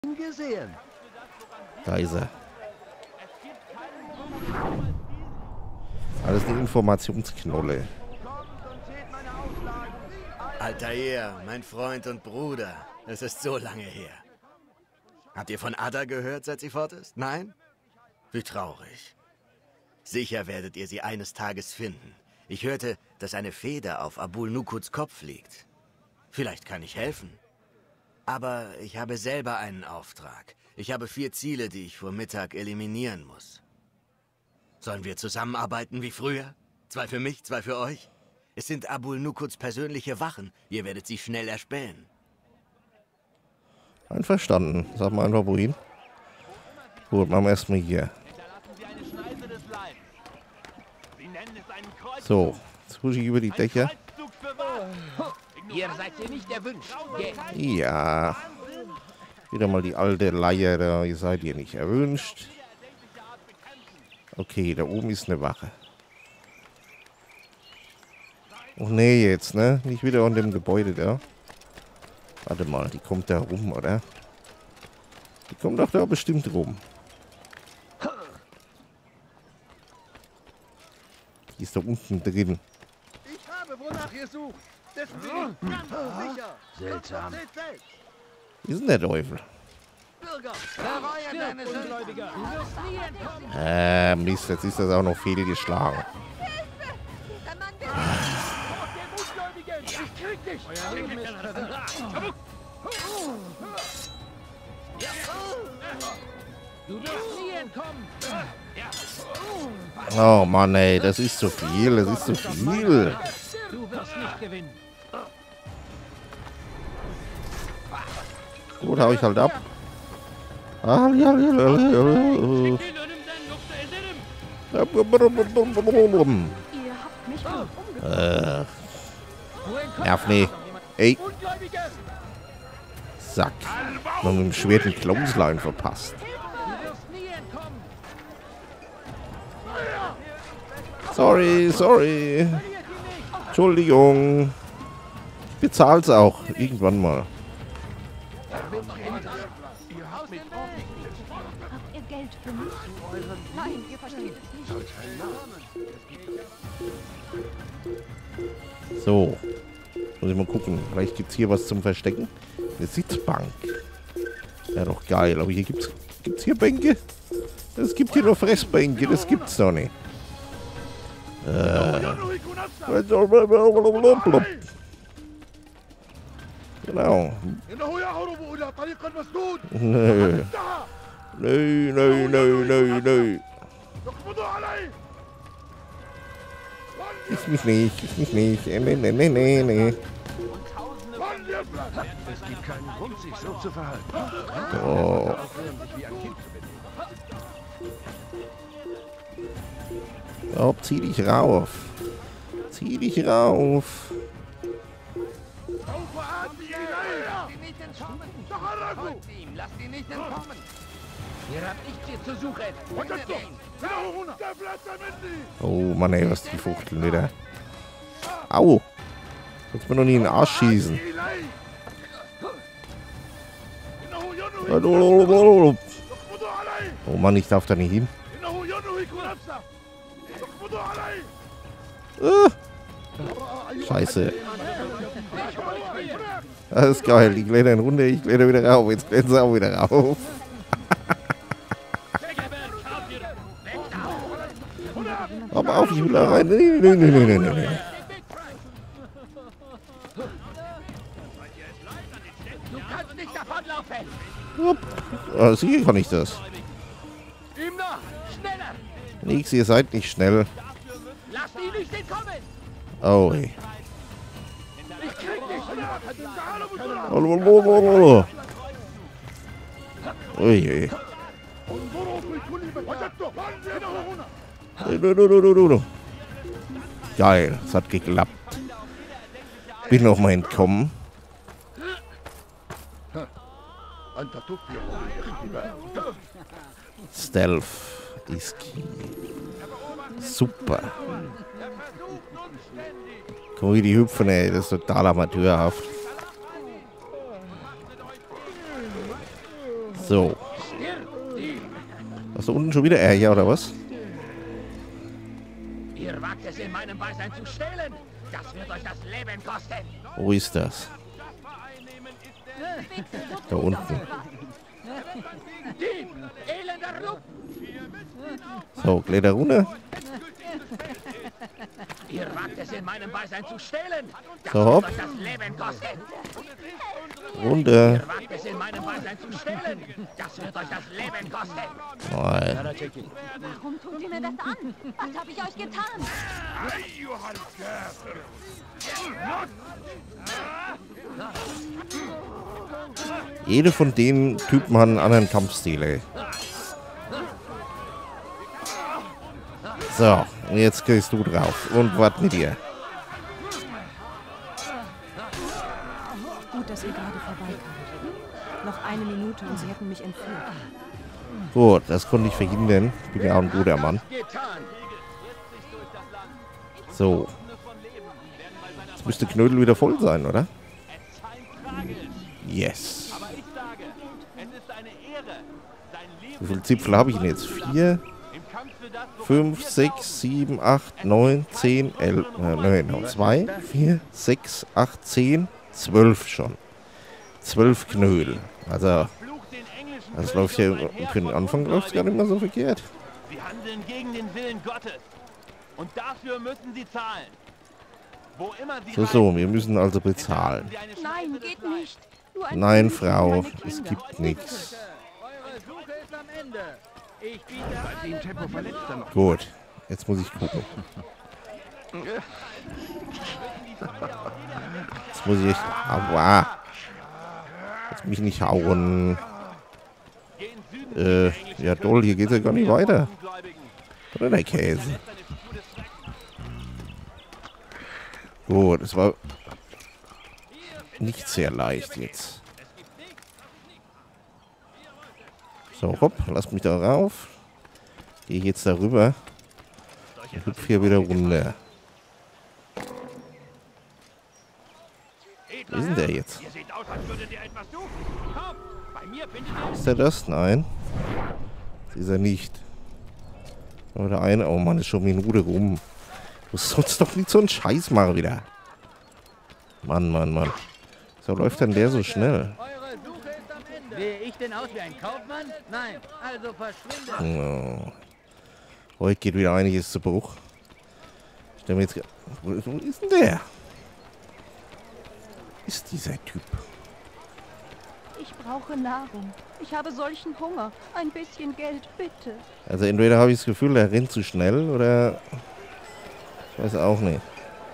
gesehen. Da ist er. Alles eine Informationsknolle. Altair, mein Freund und Bruder. Es ist so lange her. Habt ihr von Ada gehört, seit sie fort ist? Nein? Wie traurig. Sicher werdet ihr sie eines Tages finden. Ich hörte, dass eine Feder auf Abul-Nukuds Kopf liegt. Vielleicht kann ich helfen. Aber ich habe selber einen Auftrag. Ich habe 4 Ziele, die ich vor Mittag eliminieren muss. Sollen wir zusammenarbeiten wie früher? 2 für mich, 2 für euch? Es sind Abul-Nukuds persönliche Wachen. Ihr werdet sie schnell erspähen. Einverstanden. Sag mal einfach wohin. Gut, machen wir erstmal hier. So, jetzt husche ich über die Dächer. Ihr seid hier nicht erwünscht. Ja. Wieder mal die alte Leier da. Ihr seid hier nicht erwünscht. Okay, da oben ist eine Wache. Oh nee, jetzt, ne? Nicht wieder an dem Gebäude da. Warte mal, die kommt da rum, oder? Die kommt doch da bestimmt rum. Die ist da unten drin. Ich habe wonach gesucht. Dessen bin ich ganz sicher. Seltsam. Wie ist denn der Teufel? Bürger, Reue deines Ungläubiger. Du wirst nie entkommen. Mist, jetzt ist das auch noch fehlgeschlagen. Ich krieg dich. Du wirst nie entkommen. Oh Mann, ey, das ist zu viel, das ist zu viel. Du wirst nicht gewinnen. Gut, hau ich halt ab. Ihr habt mich Nerv nee. Ey. Sack. Noch mit dem Schwert den Clothesline verpasst. Sorry. Entschuldigung. Ich bezahl's auch. Irgendwann mal. Habt ihr Geld für mich? Nein, ihr versteht es nicht. So. Muss ich mal gucken. Vielleicht gibt's hier was zum Verstecken. Eine Sitzbank. Ja, doch geil. Aber hier gibt's hier Bänke? Es gibt hier nur Fressbänke. Das gibt's doch nicht. Genau. Nö. Ist mich nicht. Nee. Es gibt keinen Grund, sich so zu verhalten. So. So, zieh dich rauf. Lasst ihn nicht entkommen. Ihr habt nichts hier zu suchen. Oh Mann, ey, was die fuchteln wieder. Au! Kannst mir noch nie in den Arsch schießen. Oh Mann, ich darf da nicht hin. Scheiße. Das ist geil. Die klettern runter, ich kletter wieder rauf. Jetzt klettern sie auch wieder rauf. Aber auf, ich will da rein. Nee. Du kannst nicht davonlaufen. Sicher kann ich das. Ihm nach. Schneller. Nix, ihr seid nicht schnell. Lasst ihn nicht entkommen. Oh, ey. Ich krieg dich. Ui. Geil, es hat geklappt. Bin noch mal entkommen. Stealth ist key. Super. Guck mal, wie die hüpfen, ey. Das ist total amateurhaft. So. Hast du unten schon wieder Ärger, oder was? Ihr wagt es in meinem Beisein zu stehlen. Das wird euch das Leben kosten. Wo ist das? Da unten. Dieb! Elender Rupp! So, kletter runter. Ihr wagt es in meinem Beisein zu stehlen. Das So, wird hopp. euch das Leben kosten. Runter. Ihr wagt es in meinem Beisein zu stehlen. Das wird euch das Leben kosten. Nein. Warum tut ihr mir das an? Was habe ich euch getan? Jede von den Typen hat einen anderen Kampfstil, ey. So, und jetzt gehst du drauf. Und wart mit dir. Gut, dass ihr gerade vorbeikamt. Noch eine Minute und sie hätten mich entführt. Gut, das konnte ich verhindern. Ich bin ja auch ein guter Mann. Getan. So. Jetzt müsste Knödel wieder voll sein, oder? Yes. Wie viele Zipfel habe ich denn jetzt? 4, 5, 6, 7, 8, 9, 10, 11. Nein, noch 2, 4, 6, 8, 10, 12 schon. 12 Knödel. Also, das läuft ja für den Anfang läuft es gar nicht mehr so verkehrt. Sie handeln gegen den Willen Gottes. Und dafür müssen sie zahlen. Wo immer sie So, wir müssen also bezahlen. Nein, geht nicht. Nur ein Nein, Kind und Frau, meine es Kinder. gibt nichts. Eure Suche ist am Ende. Ich biete alles. Gut, jetzt muss ich gucken. Jetzt muss ich... Aua. Jetzt mich nicht hauen. Ja toll, hier geht's ja gar nicht weiter. Oder der Käse. Gut, es war nicht sehr leicht jetzt. So, hopp, lasst mich da rauf. Gehe jetzt darüber. Und hüpf hier wieder runter. Wo ist denn der jetzt? Ihr seht aus, als würdet ihr etwas suchen. Komm, bei mir findet ihr... Ist er das? Nein. Das ist er nicht. Aber der eine, oh Mann, ist schon Minute rum. Du sollst doch nicht so einen Scheiß machen wieder. Mann, Mann, Mann. So läuft denn der so schnell? Eure Suche ist am Ende. Sehe ich denn aus wie ein Kaufmann? Nein, also verschwinde. Oh. Heute geht wieder einiges zu Bruch. Ich stell mir jetzt... Wo ist denn der? Ist dieser Typ? Ich brauche Nahrung. Ich habe solchen Hunger. Ein bisschen Geld, bitte. Also entweder habe ich das Gefühl, der rennt zu schnell oder... Ich weiß auch nicht.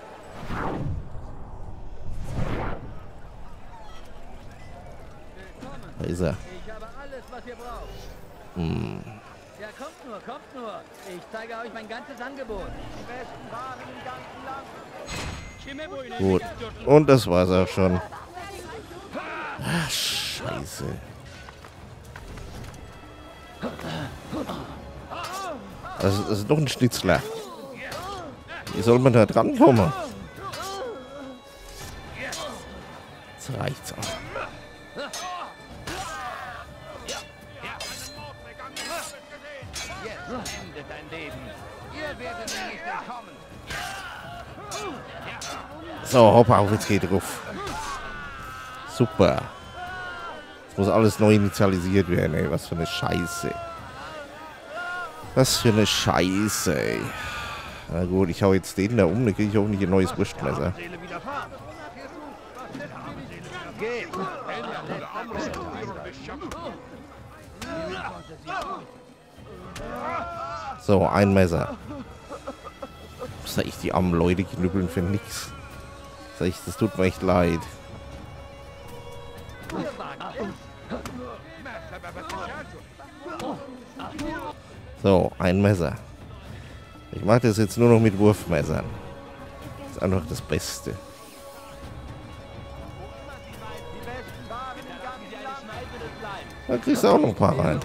Da ist er. Ich habe alles, was ihr braucht. Ja, kommt nur. Ich zeige euch mein ganzes Angebot. Die besten Waren im ganzen Land. Gut. Und das war's auch schon. Ach, Scheiße. Das ist doch ein Schnitzler. Wie soll man da drankommen? Jetzt reicht's auch. Endet dein Leben. Ihr werdet mir nicht entkommen. So, hopp auf, jetzt geht drauf. Super. Jetzt muss alles neu initialisiert werden, ey. Was für eine Scheiße. Was für eine Scheiße, ey. Na gut, ich hau jetzt den da um, dann kriege ich auch nicht ein neues Wurstmesser. So, ein Messer. Sag ich, die armen Leute knüppeln für nix. Sag ich, das tut mir echt leid. So, ein Messer. Ich mache das jetzt nur noch mit Wurfmessern. Das ist einfach das Beste. Da kriegst du auch noch ein paar rein.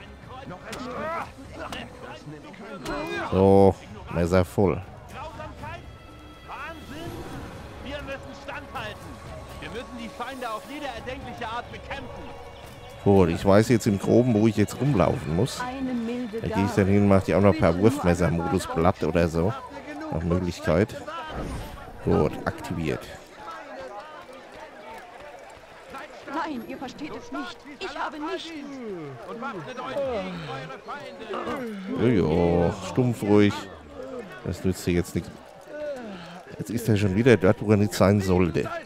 So, Messer voll. Grausamkeit? Wahnsinn? Wir müssen standhalten. Wir müssen die Feinde auf jede erdenkliche Art bekämpfen. Gut, ich weiß jetzt im Groben, wo ich jetzt rumlaufen muss. Eine milde Da gehe ich dann hin und mache die auch noch per Wurfmesser-Modus platt oder so. Nach Möglichkeit. Gut, aktiviert. Nein, ihr versteht es nicht. Ich habe nichts. Und wappnet euch gegen eure Feinde. Jojo, stumpf ruhig. Das nützt dir jetzt nichts. Jetzt ist er schon wieder dort, wo er nicht sein sollte. Wer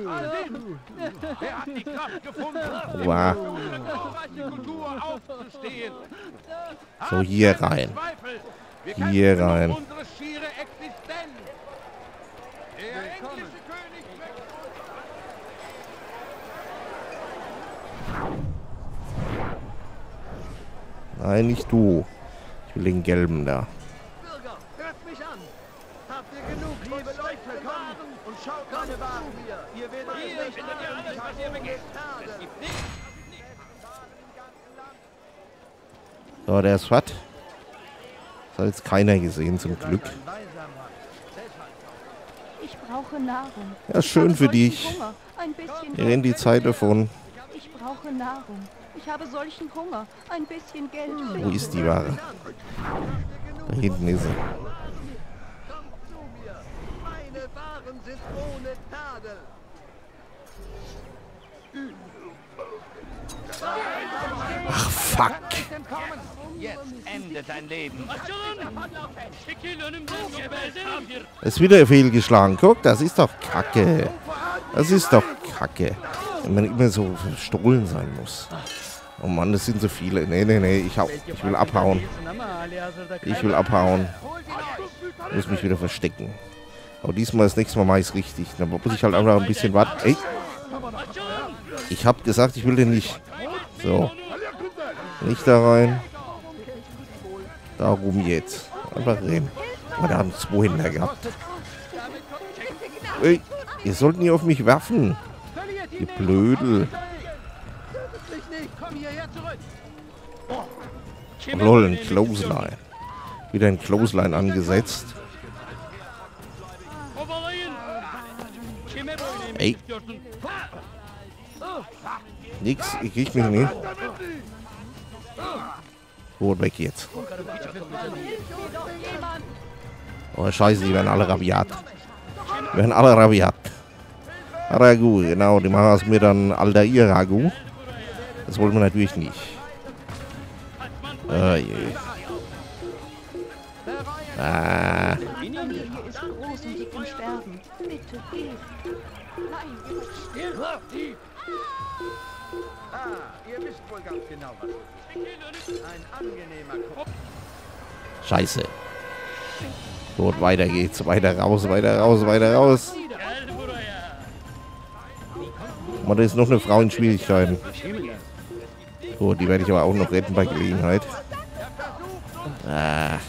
hat die Kraft gefunden, Wow. unsere glorreiche Kultur aufzustehen? So, hier rein. Zweifel. Wir Hier kämpfen um rein. unsere schiere Existenz. Der englische König Nein, nicht du. Ich will den gelben da. Bürger, hört mich an. Habt ihr genug, liebe Leute, kommt und schaut meine Waren hier. Ihr werdet es nicht findet ihr alles, was ihr begeht. Es gibt nichts. So, der ist fett. Das hat jetzt keiner gesehen, zum Glück. Ich brauche Nahrung. Ja, schön für dich. Hunger. Ein bisschen Wir rennen die Zeit davon. Ich brauche Nahrung. Ich habe solchen Hunger. Ein bisschen Geld. Wo ist die Ware? Da hinten ist sie. Kommt zu mir. Meine Waren sind ohne Tadel. Ach, fuck. Jetzt endet dein Leben. Ist wieder fehlgeschlagen. Guck, das ist doch Kacke. Das ist doch Kacke. Wenn man immer so verstohlen sein muss. Oh Mann, das sind so viele. Nee, ich will abhauen. Ich will abhauen. Ich muss mich wieder verstecken. Aber diesmal, das nächste Mal mache ich es richtig. Da muss ich halt einfach ein bisschen warten. Ey! Ich hab gesagt, ich will den nicht. So. Nicht da rein. Darum jetzt. Einfach reden. Oh, da haben 2 Hände gehabt. Ey, ihr sollt nie auf mich werfen. Die Blödel. Lol, ein Clothesline. Wieder ein Clothesline angesetzt. Ey. Nix, ich krieg mich nicht. Gut, weg jetzt. Oh, scheiße, die werden alle rabiat. Die werden alle rabiat. Ragu, genau, die machen aus mir dann Aldair Ragu. Das wollen wir natürlich nicht. Oh je. Ah. Die Familie ist groß und liegt im Sterben. Bitte, geht. Nein, Ihr wisst wohl ganz genau, was es ist. Ein angenehmer Kopf. Scheiße. Gut, weiter geht's. Weiter raus, weiter raus, weiter raus. Mann, da ist noch eine Frau in Schwierigkeiten. Gut, die werde ich aber auch noch retten bei Gelegenheit. Ah.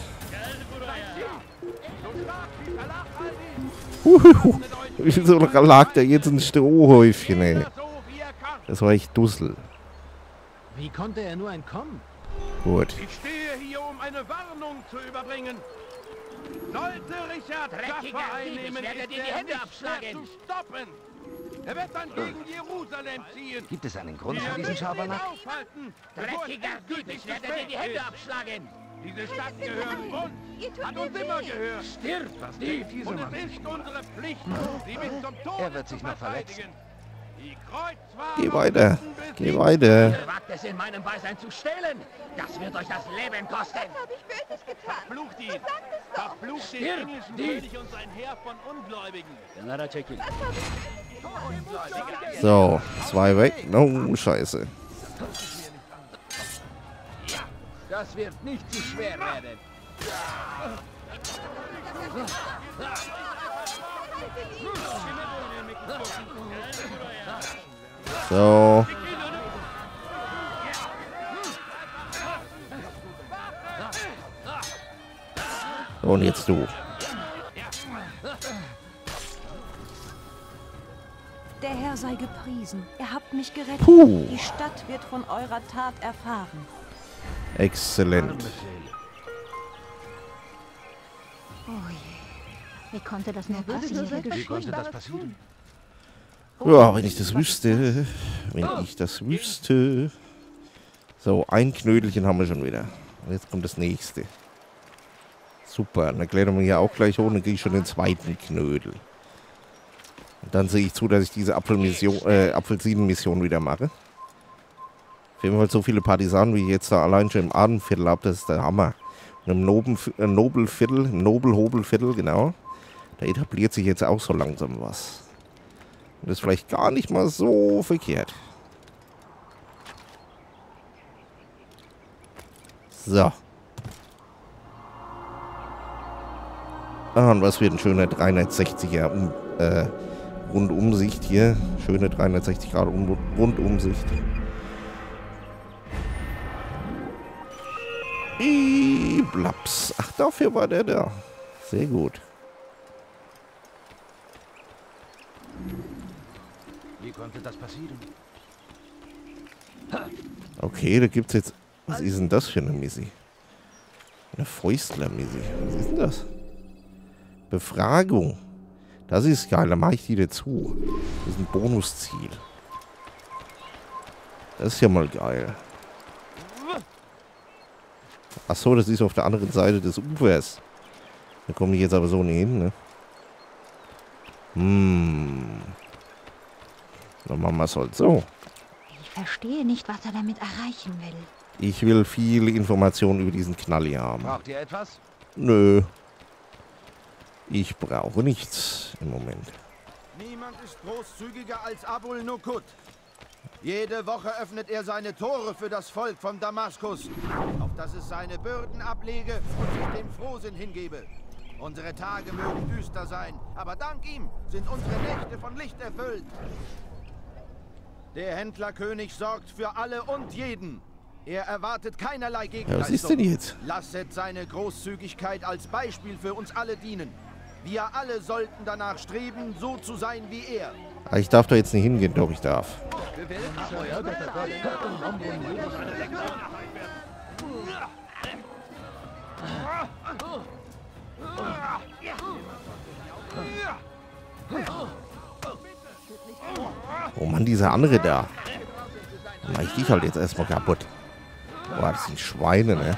Wieso lag der jetzt ein Strohhäufchen, ey? Das war echt Dussel. Wie konnte er nur entkommen? Gut. Ich stehe hier, um eine Warnung zu überbringen. Sollte Richard Schaffer einnehmen, ist er nicht mehr zu stoppen. Er wird dann gegen Jerusalem ziehen. Gibt es einen Grund für diesen Schabernack? Dreckiger Dieb, ich werde dir die Hände abschlagen. Diese Stadt gehört uns. Hat uns immer gehört. Stirb, was tut diese Und Mann? es ist unsere Pflicht, sie bis zum Tod Er wird sich noch verteidigen. Die Kreuzfahrer Geh weiter. müssen Geh besiegt weiter. Ihr wagt es in meinem Beisein zu stehlen. Das wird euch das Leben kosten. habe ich Böses getan. Verflucht ihn! Verflucht den englischen König und sein Heer von Ungläubigen! So, 2 weg. Oh, scheiße. Das wird nicht zu schwer werden. So. Und jetzt du. Der Herr sei gepriesen. Ihr habt mich gerettet. Puh. Die Stadt wird von eurer Tat erfahren. Exzellent. Wie konnte das nur passieren? Wie konnte das passieren? Ja, wenn ich das wüsste. Wenn ich das wüsste. So, ein Knödelchen haben wir schon wieder. Und jetzt kommt das nächste. Super, dann klettern wir hier auch gleich hoch und dann kriege ich schon den zweiten Knödel. Und dann sehe ich zu, dass ich diese Apfelsinen-Mission wieder mache. Auf jeden Fall so viele Partisanen, wie ich jetzt da allein schon im Adenviertel habe, das ist der Hammer. Und im Nobelhobelviertel, genau, da etabliert sich jetzt auch so langsam was. Und das ist vielleicht gar nicht mal so verkehrt. So. Ah, und was wird ein schöner 360er Rundumsicht hier. Schöne 360 Grad Rundumsicht. Blaps. Ach, dafür war der da. Sehr gut. Wie konnte das passieren? Okay, da gibt's jetzt... Was ist denn das für eine Missi? Eine Fäustler-Missi. Was ist denn das? Befragung. Das ist geil, da mache ich die dazu. Das ist ein Bonusziel. Das ist ja mal geil. Achso, das ist auf der anderen Seite des Ufers. Da komme ich jetzt aber so nicht hin, ne? Dann machen wir es halt so. Ich verstehe nicht, was er damit erreichen will. Ich will viele Informationen über diesen Knalli haben. Braucht ihr etwas? Nö. Ich brauche nichts im Moment. Niemand ist großzügiger als Abul Nukut. Jede Woche öffnet er seine Tore für das Volk von Damaskus, auf das es seine Bürden ablege und sich dem Frohsinn hingebe. Unsere Tage mögen düster sein, aber dank ihm sind unsere Nächte von Licht erfüllt. Der Händlerkönig sorgt für alle und jeden. Er erwartet keinerlei Gegenleistung. Ja, was ist denn jetzt? Lasset seine Großzügigkeit als Beispiel für uns alle dienen. Wir alle sollten danach streben, so zu sein wie er. Ah, ich darf da jetzt nicht hingehen, doch ich darf. Oh Mann, dieser andere da. Dann mach ich dich halt jetzt erstmal kaputt. Boah, das sind Schweine, ne?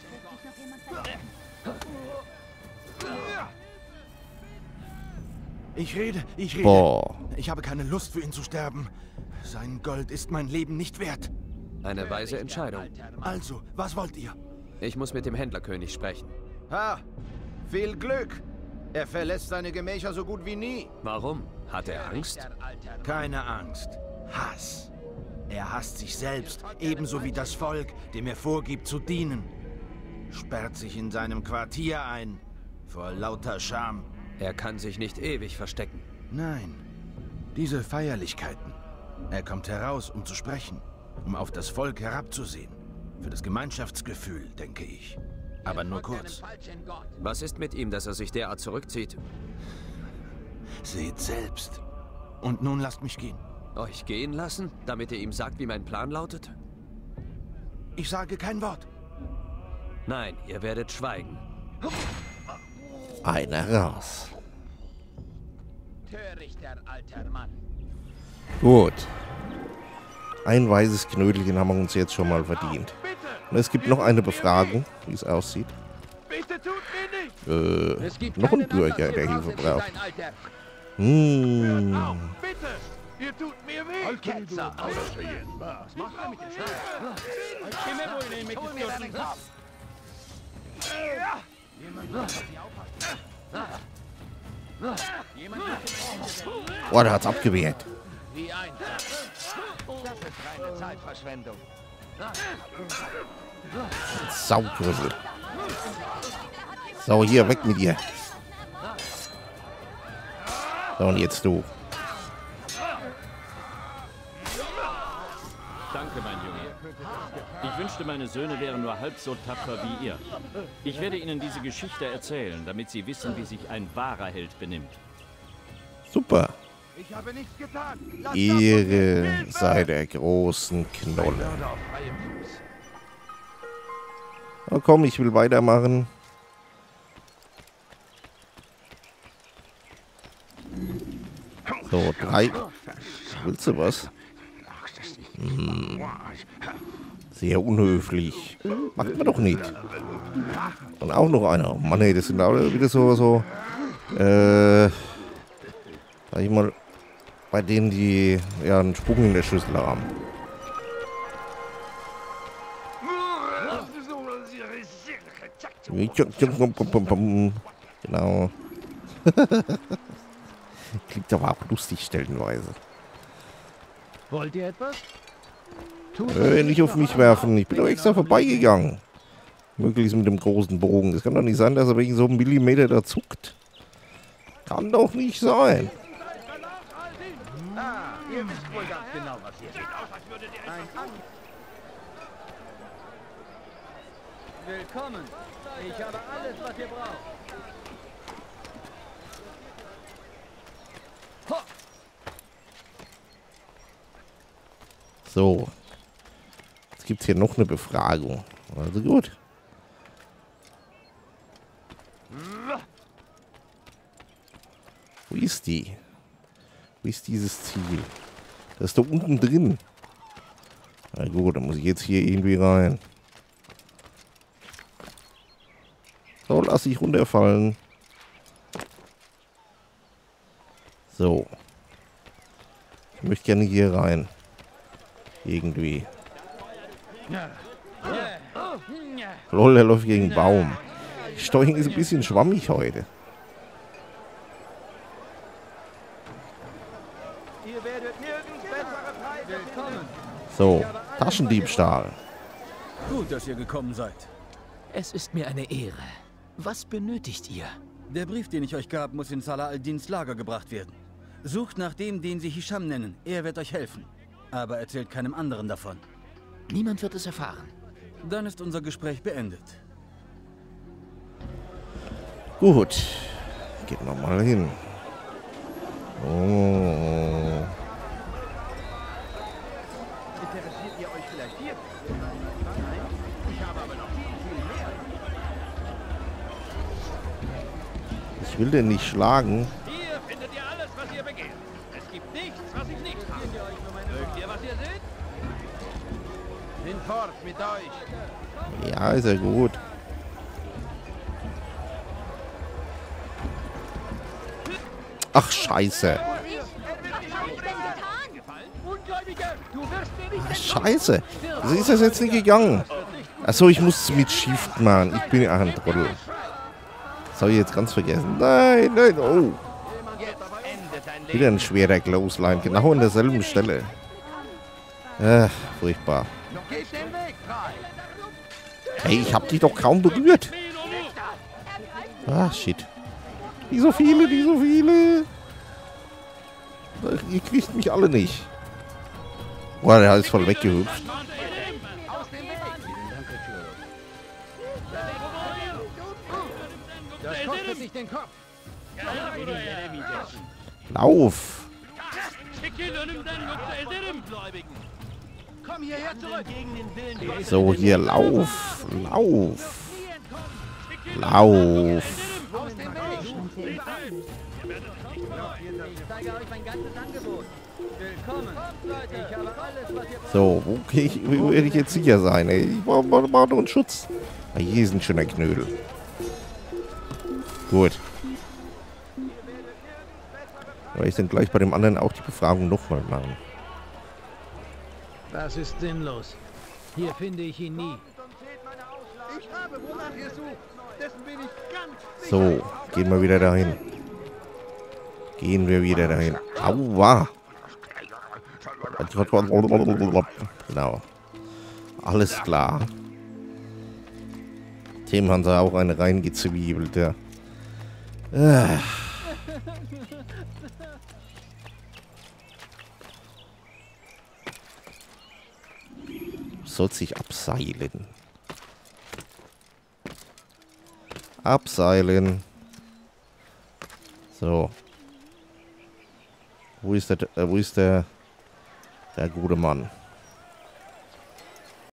Ich rede. Boah. Ich habe keine Lust für ihn zu sterben. Sein Gold ist mein Leben nicht wert. Eine weise Entscheidung. Also, was wollt ihr? Ich muss mit dem Händlerkönig sprechen. Ha, viel Glück. Er verlässt seine Gemächer so gut wie nie. Warum? Hat er Angst? Keine Angst. Hass. Er hasst sich selbst, ebenso wie das Volk, dem er vorgibt zu dienen. Sperrt sich in seinem Quartier ein, vor lauter Scham. Er kann sich nicht ewig verstecken. Nein, diese Feierlichkeiten. Er kommt heraus, um zu sprechen, um auf das Volk herabzusehen. Für das Gemeinschaftsgefühl, denke ich. Aber nur kurz. Was ist mit ihm, dass er sich derart zurückzieht? Seht selbst. Und nun lasst mich gehen. Euch gehen lassen, damit ihr ihm sagt, wie mein Plan lautet? Ich sage kein Wort. Nein, ihr werdet schweigen. Einer raus. Törichter alter Mann. Gut. Ein weißes Knödelchen haben wir uns jetzt schon mal verdient. Und es gibt noch eine Befragung, wie es aussieht. Bitte tut mir nicht! Noch ein Bürger, der Hilfe braucht. Bitte! Ihr tut mir weh! Ketzer! Was macht er mit dem Boah, der hat's abgewehrt. Wie ein. Das ist reine Zeitverschwendung. Saugrüssel. So, hier, weg mit dir. So, und jetzt du. Danke, mein Junge. Ich wünschte, meine Söhne wären nur halb so tapfer wie ihr. Ich werde ihnen diese Geschichte erzählen, damit sie wissen, wie sich ein wahrer Held benimmt. Super. Ich habe nichts getan. Ehre sei der großen Knolle. Oh komm, ich will weitermachen. So, 3. Willst du was? Sehr unhöflich. Macht man doch nicht. Und auch noch einer. Oh Mann, ey, das sind alle wieder so sag ich mal, bei denen die ja einen Sprung in der Schüssel haben. Genau. Klingt aber auch lustig stellenweise. Wollt ihr etwas? Nicht auf mich werfen. Ich bin doch extra vorbeigegangen. Möglichst mit dem großen Bogen. Es kann doch nicht sein, dass er wegen so einem Millimeter da zuckt. Kann doch nicht sein. Ihr wisst wohl ganz genau, was hier steht. Willkommen. Ich habe alles, was ihr braucht. Ho! So. Jetzt gibt es hier noch eine Befragung. Also gut. Wo ist die? Wo ist dieses Ziel? Das ist da unten drin. Na gut, dann muss ich jetzt hier irgendwie rein. So, lass ich runterfallen. So. Ich möchte gerne hier rein. Irgendwie. Lol, der läuft gegen den Baum. Die Steuerung ist ein bisschen schwammig heute. So, Taschendiebstahl. Gut, dass ihr gekommen seid. Es ist mir eine Ehre. Was benötigt ihr? Der Brief, den ich euch gab, muss in Salah al-Dins Lager gebracht werden. Sucht nach dem, den sie Hisham nennen. Er wird euch helfen. Aber erzählt keinem anderen davon. Niemand wird es erfahren. Dann ist unser Gespräch beendet. Gut. Gehen wir mal hin. Oh. Interessiert ihr euch vielleicht hier? Nein, ich habe aber noch viel mehr. Ich will den nicht schlagen. Hier findet ihr alles, was ihr begehrt. Es gibt nichts, was ich nicht habe. Mögt ihr, was ihr seht? Hinfort mit euch. Ja, ist ja gut. Ach, scheiße. Ach, scheiße. So ist das jetzt nicht gegangen. Achso, ich muss mit Shift machen. Ich bin ein Trottel. Das habe ich jetzt ganz vergessen. Nein, nein, oh. Wieder ein schwerer Clothesline. Genau an derselben Stelle. Furchtbar. Hey, ich hab dich doch kaum berührt. Ah, shit. Die so viele, die so viele. Ihr kriegt mich alle nicht. Boah, der ist voll weggehüpft. Das kostet sich den Kopf. Lauf. Komm hierher zurück. So, hier, lauf. Lauf. Lauf. Aus dem Weg. Ich zeige euch mein ganzes Angebot. Willkommen. Ich habe alles, was ihr braucht. So, okay, wo werde ich jetzt sicher sein, ey? Ich brauche noch einen Schutz. Ah, hier ist ein schöner Knödel. Gut. Weil ich dann gleich bei dem anderen auch die Befragung nochmal machen. Das ist sinnlos. Hier finde ich ihn nie. Ich habe, wonach ihr sucht. Dessen bin ich ganz So, gehen wir wieder dahin. Gehen wir wieder dahin. Aua! Genau. Alles klar. Dem haben sie auch eine reingezwiebelt, ja. Soll sich abseilen. Abseilen. So. Wo ist der gute Mann?